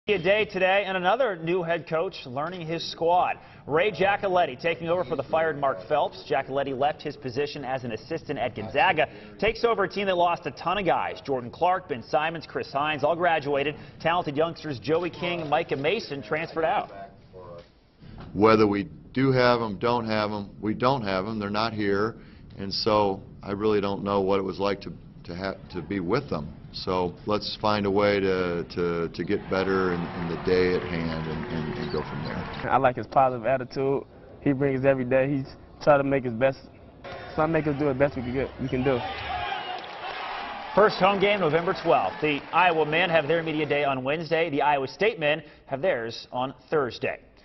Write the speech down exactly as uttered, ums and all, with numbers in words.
A day today, and another new head coach learning his squad. Ray Giacoletti taking over for the fired Mark Phelps. Giacoletti left his position as an assistant at Gonzaga. Takes over a team that lost a ton of guys. Jordan Clark, Ben Simons, Chris Hines all graduated. Talented youngsters Joey King, Micah Mason transferred out. Whether we do have them, don't have them, we don't have them. They're not here. And so I really don't know what it was like to, to, have, to be with them. So let's find a way to, to, to get better in, in the day at hand and, and, and go from there. I like his positive attitude. He brings every day. He's trying to make his best. So I make us do the best we can, get, we can do. First home game November twelfth. The Iowa men have their media day on Wednesday. The Iowa State men have theirs on Thursday.